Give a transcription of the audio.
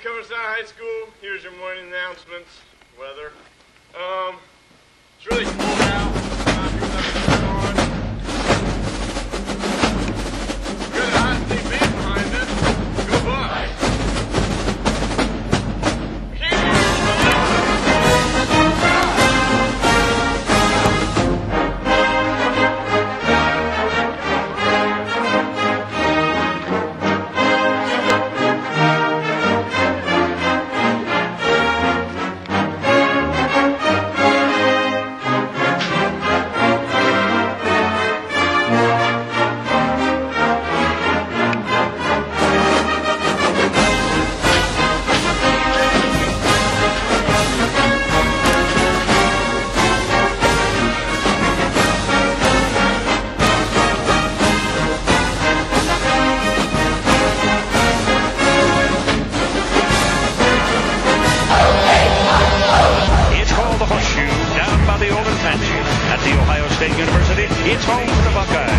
Newcomerstown High School. Here's your morning announcements. Weather. It's really cold out. We got an Ohio State Band behind us. Go Buckeyes. At the Ohio State University, it's home for the Buckeyes.